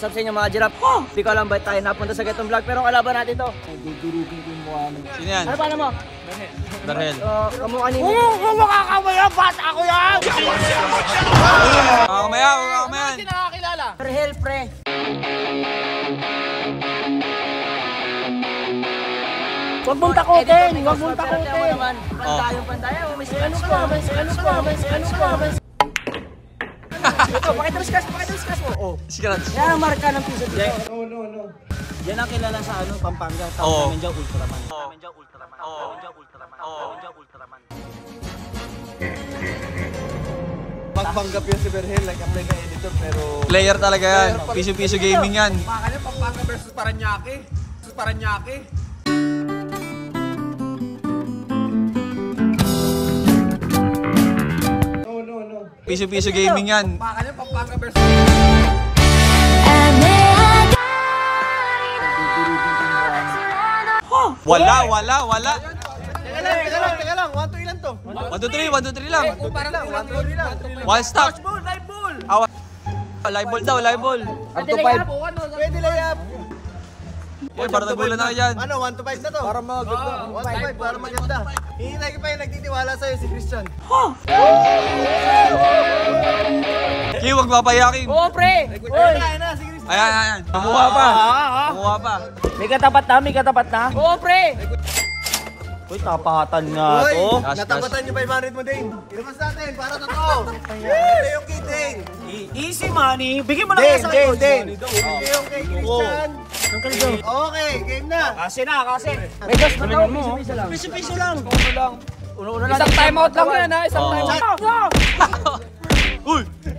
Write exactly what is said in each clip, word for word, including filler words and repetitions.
What's up sa inyo mga giraffe? Hindi ko alam ba't tayo napunta sa ganitong vlog pero kalaban natin to. Dudurugin ko yung mukha mo. Sino yan? Ano paano mo? Darhel. Uh, kamukha ni... Oo, makakamaya! Bata ako yan! Kakamaya, kakamaya. Hindi nakakilala. Darhel, pre. Huwag mong takutin! Huwag mong takutin! Pero naman, pandayong pandaya. May selos ka, may selos ka, may selos ka, may selos ka. Ito, pakita mo skas, pakita mo skas mo. Oh. Scratch. Yan ang marka ng piso dito. No, no, no. Yan ang kilala sa ano, Pampanga. Oo. Tawag namin dyan Ultraman. Oo. Tawag namin dyan Ultraman. Oo. Tawag namin dyan Ultraman. Oo. Tawag namin dyan Ultraman. Pagpanggap yun si Berhel, like apply ka editor pero... Player talaga yan. Piso-piso gaming yan. Makakanya Pampanga versus Paranaque. Versus Paranaque. No, no, no. Piso-piso gaming yan. Makakanya Pampanga versus... Wala, wala, wala. Teka lang, teka lang, teka lang. one, two, ilan to? one, two, three, one, two, three lang. Parang lang, one, two, three lang. One stop. Ball, live ball! Ah, live ball daw, live ball. Up to five. Pwede layup. Uy, para nagulan na yan. Ano, one to five na to? Para maganda. one to five, para maganda. Hinihintay ko pa yung nagtitiwala sa'yo, si Christian. Ki, huwag papayakin. Oo, pre. Uy! Ayun na, si Christian. Ayan, ayan. Kumuha pa. Kumuha pa. May katapat na, may katapat na. Oo, pre. Uy, tapatan nga Uy, to. Gas, natapatan yung five hundred mo, Dane. Ilabas natin, para totoo. Ito yung kay Dane. Easy money. Bigyan mo na Dane, kaya sa Dane, akin. Dane. Ito yung kay Christian. Okay, game na. Kasi na, kasi. May gas na tao, piso-piso lang. Piso-piso lang. Uno lang. Uno-uno lang. Isang time out lang yan ha, isang time out. Uy!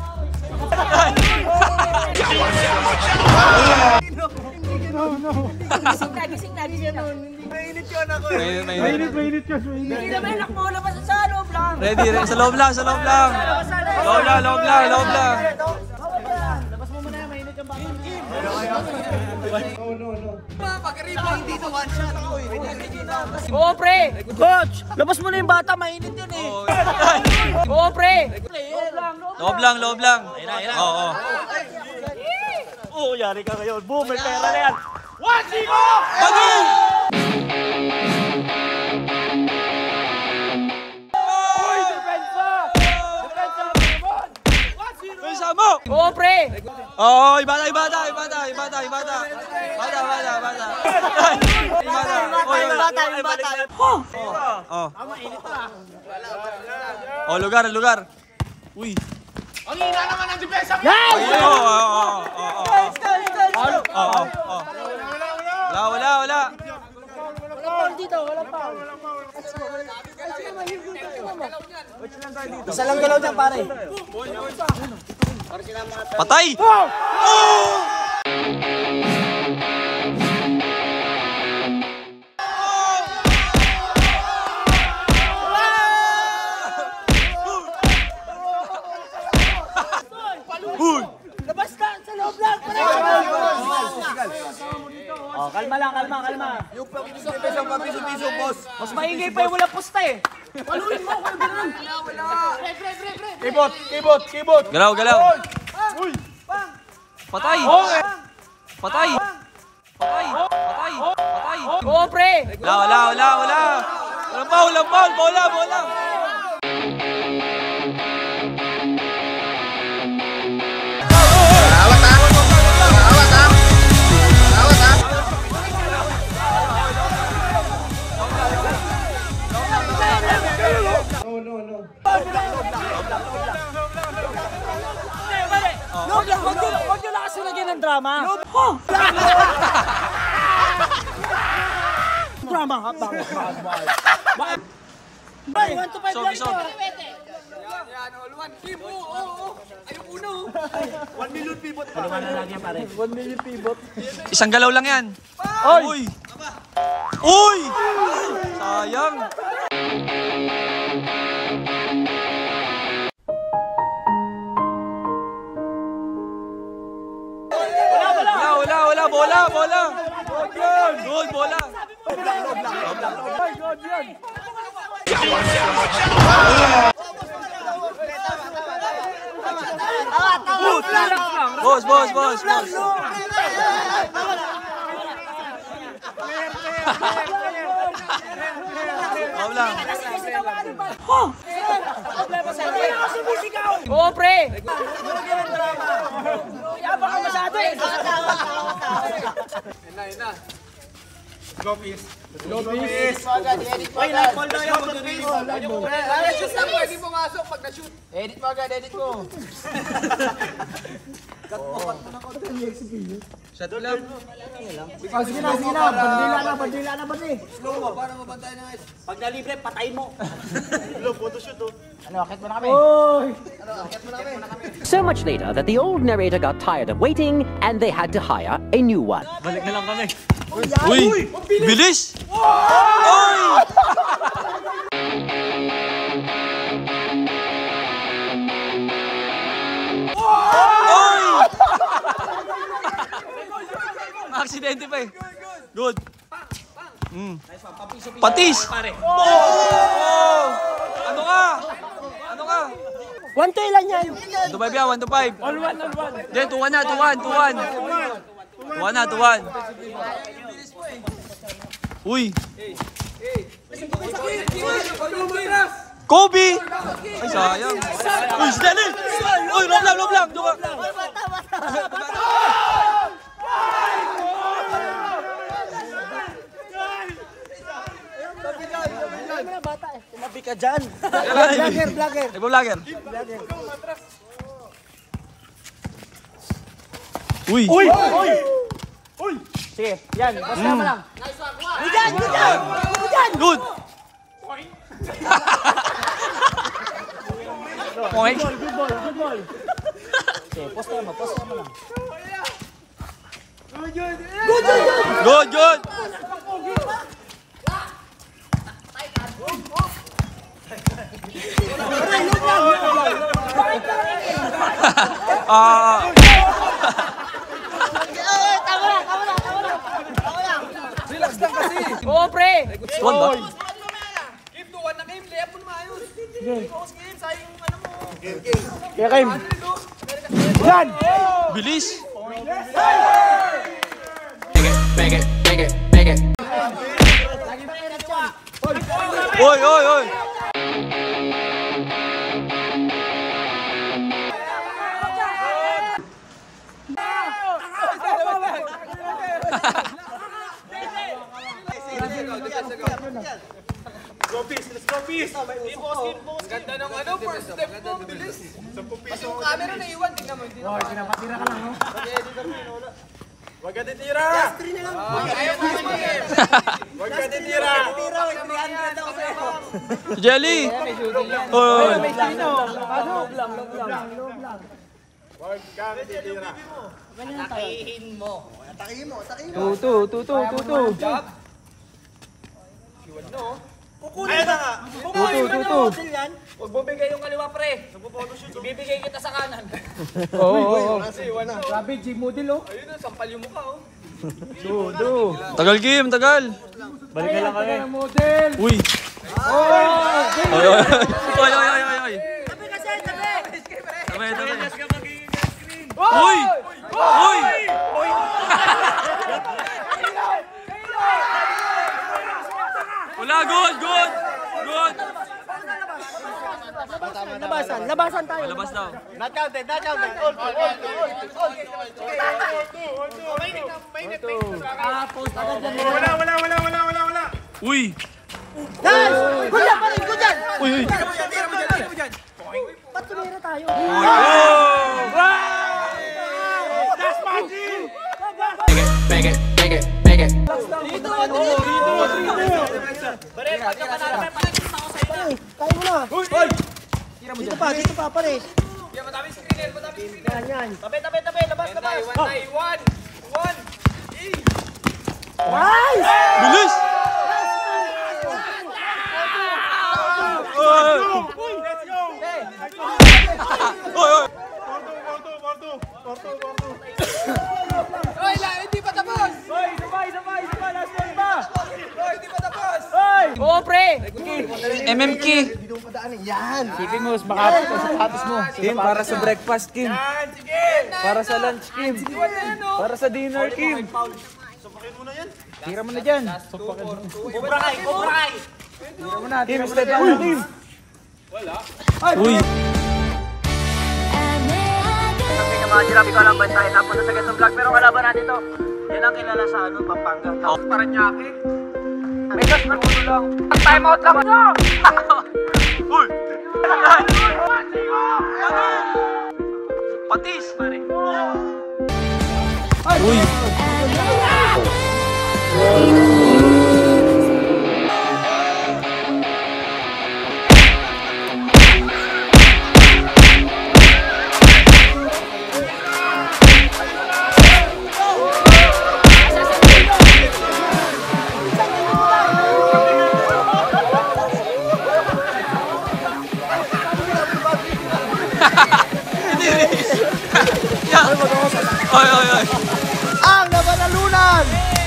Gising na, gising na, gising na. Mainit yun ako eh. Mainit, mainit. mainit yun. Hindi naman anak mo, labas sa loob lang. Ready, ready. Sa loob lang, sa loob lang. Loob lang, loob lang, loob lang. Labas mo muna yan, mainit yung baka. No, no, no. Pag-riba, hindi to one shot. Oo, pre. Coach, labas mo na yung bata, mainit yun eh. Oo, pre. Loob lang, loob. Loob lang, loob lang. Oo, oo. Oo, yari ka ngayon. Boom, may pera na yan. One, zero! Bagay! Uy, depensa! Depensa! Uy, sama! Oo, pre. Oo, ibata, ibata, ibata, ibata, ibata. Bata, bata, bata. Ibata. Uy, Bata, yung bata. Oh. Oh, lugar, lugar. Uy. Ang hina naman ang depensa mo! Ayun, oo, oo, oo, oo. Oo, oo, oo. Wala, wala, wala. Wala pa dito, wala pa. Isa lang galaw dyan, pare. Patay! Uy! Labas na, sa loob lang. Oh, kalma lang, kalma, kalma. Yung pag-depensa pa, piso-piso, boss. Mas maingay pa yung wala pusta eh. Paluin mo, kung gano'n. Kibot, kibot, kibot. Galaw, galaw. Uy! Patay! Patay! Patay! Patay! Patay! Oo, pre. Wala, wala, wala, wala. Walang foul, walang foul. Bola, bola. No, no, no. Huwag lang, huwag nyo, huwag nyo lang kasi lagyan ng drama. Drama ha, bakit? Bakit? Bakit? one to five Sob, lang sob. ito. one million pivot pa. Ano na lagi yan, pare? one million pivot. Isang galaw lang yan. Uy! Uy! Sayang! Wala, wala, wala. Bola, bola. Goal, bola. Tama, Boss, boss, boss, boss. Ako lang. Oo, pre! Yabang ka masyado eh! Ay, na-call daw yung mag-release. Shoot lang, pwede pumasok pag na-shoot. Edit mo agad, edit mo. Shot lang. Oh, sige na, sige na. Bandila na, bandila na, bandila. Slow mo, para mabantay na guys. Pag nalibre, patay mo. Hello, photoshoot oh. Ano, akit mo na kami. Ano, akit mo na kami. So much later that the old narrator got tired of waiting and they had to hire a new one. Balik na lang kami. Uy! Bilis! Oy! Oy! Aksidente pa eh. Good. Mm. Patis! Oh! Ano ka? Ano ka? One to ilan yan? one to five yan, one to five. All one, all one. Then, two one na, two one, two one. two one na, two one. Uy! Kobe! Ay, sayang. Uy, si Danny! Uy, lob lang, lob lang! Doon ka! Sinabi ka dyan. Vlogger, vlogger. Iba vlogger. Uy! Uy! Uy! Uy! Sige, yan. Basta mo lang. Gujan! Gujan! Gujan! Good! Point. Good ball, good ball. Sige, posta mo, posta mo lang. Good, good! Ah. Oo, pre! One ba? Game to one na game, layup mo na maayos. Focus game, sayang yung ano mo. Kaya kayo. Yan! Bilis! Oy, oy, oy! Go peace, let's go peace. Game focus game, focus game. Ganda ng ano, first step mo, bilis. Mas yung camera na iwan, tingnan mo. Hindi na. Okay, pinapatira ka lang, no? Wag ka titira! Ayaw mo yung game! Wag ka titira! Titira, may three hundred ako sa'yo. Si Jelly! Oy! May sino? Loob lang, loob lang. Wag ka titira. Atakihin mo. Atakihin mo, atakihin mo. Tutu, tutu, tutu. Kukunin na nga! Tutu, tutu. Huwag bumigay yung kaliwa, pre. Ibibigay kita sa kanan. Oo, oo. Kasi iwan na. Grabe, G model, oh. Ayun na, sampal yung mukha oh. Tutu. Tagal game, tagal! Balik na lang kami. Model. Uy! Oh! Oy, oy, oy, oy, oy, oy, oy! Tabi kasi, tabi! Tabi, tabi! Uy! Uy! Wala, good, good! Good! Labasan, labasan tayo. Malabas daw. Not counted, not counted. All, all, all, all. Wala, wala, wala, wala, wala, wala. Uy! Guys! Gudyan pa rin, gudyan! Uy, uy! Ba't tumira tayo? Oh! That's magic! Dito, dito, dito! Pare, pagka panalo, may pakikita ako sa ina. Tayo mo na! Dito pa, dito pa, pare! Yan, madaming screener, madaming screener. Yan, yan! Tabi, tabi, tabi. Labas, labas. Iwan na, iwan. Iwan. Nice! Bilis! Let's go! Oy, oy! Porto, Porto, Porto. Hoy, la, hindi pa tapos! Hoy, sabay, sabay, sabay, last one pa! Hoy, hindi pa tapos! Hoy! Oo, pre! M M K. Sipin mo, makapit ka sa sapatos mo. Kim, para sa breakfast, Kim. Yan, sige! Para sa lunch, Kim. Para sa dinner, Kim. Tira mo na dyan. Sumpakin mo. Cobra Kai! Cobra Kai! Tira mo na, Kim. Step lang na, Kim. Uy. Sabi ng mga giraffe, ikaw lang bantayan. Napunta sa ganitong vlog. Pero kalaban natin to. Yan ang kilala sa ano, Pampanga. Tapos Paranaque. May gas na ulo lang. Time out lang ito! Uy. Patis. Uy. Oy, oy, oy. Ang nabanalunan!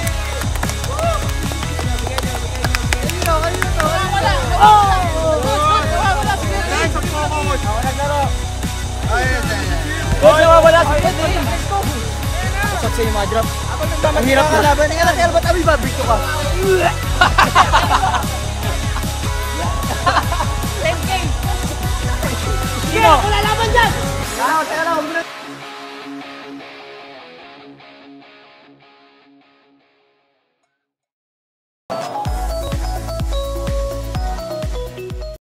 Kanino, kanino to? Wala! Oh! Wala! Huwag na mawala si Ed. Pasok sa iyo mga drop. Ang hirap na laban. Hindi ka na kaya ba't abi ba? Bito ka. ten K! Sige! Wala laban dyan!